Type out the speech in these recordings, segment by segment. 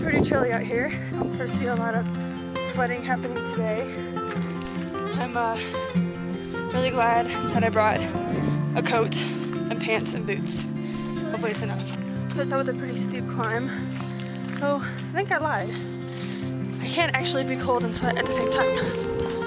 pretty chilly out here. I don't foresee a lot of sweating happening today. I'm really glad that I brought a coat and pants and boots. Hopefully it's enough. So that was a pretty steep climb. So I think I lied. I can't actually be cold and sweat at the same time.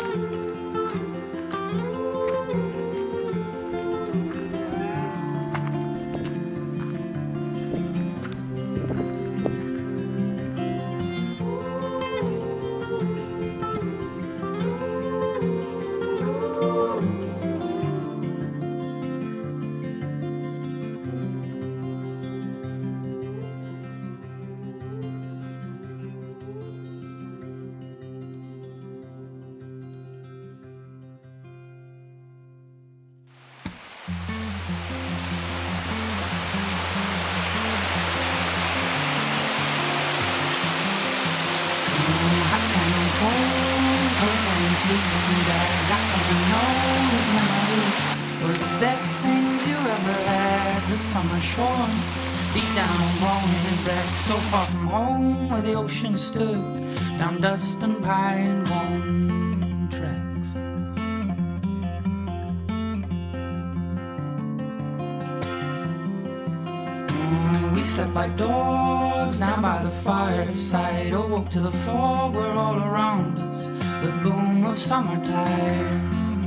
Were the best things you ever had. The summer shore, deep down born and bred, so far from home where the ocean stood, down dust and pine bone tracks. We slept like dogs down by the fireside, awoke to the fog were all around us, the boom of summertime.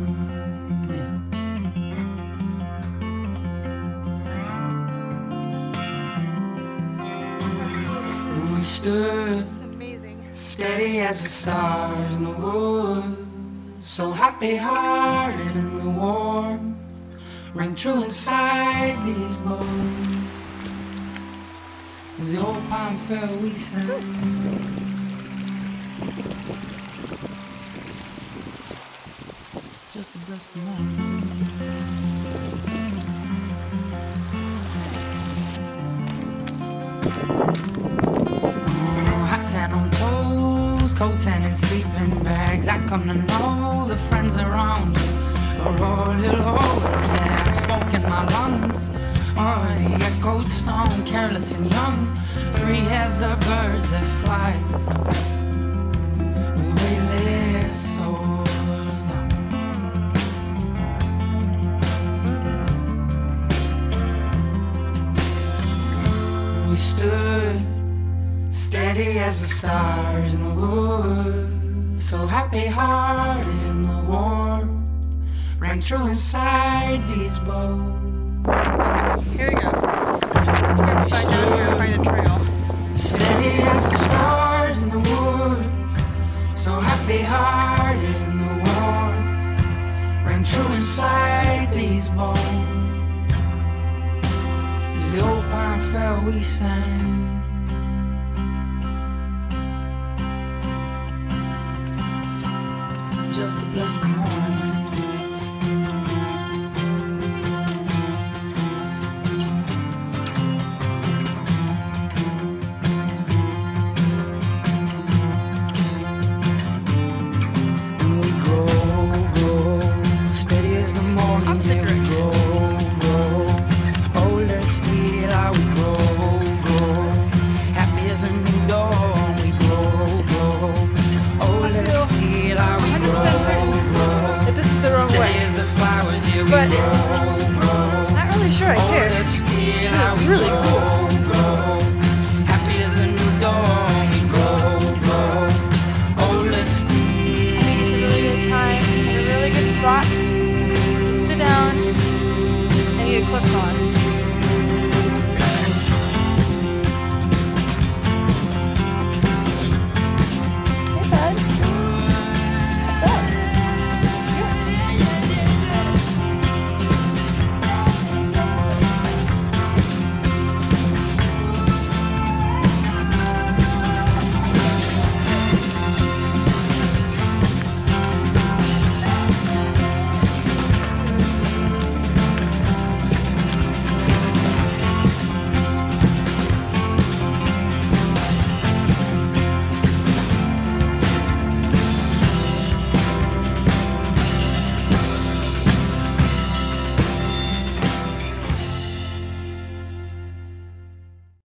We stood steady as the stars in the woods, so happy-hearted in the warmth, rang true inside these bones. As the old pine fell, we sang. Just to bless the morning. Hats and on toes, coats and in sleeping bags. I come to know the friends around you are all you'll always have. Smoke in my lungs, or the echoed stone, careless and young, free as the birds that fly, with weightless souls. We stood steady as the stars in the woods, so happy-hearted in the warmth, rang true inside these bones. Here we go. Let's go find a trail. Steady as the stars in the woods, so happy-hearted in the warmth, rang true inside these bones. As the old pine fell, we sang. Just to bless the morning. But I'm not really sure I care. It's really cool.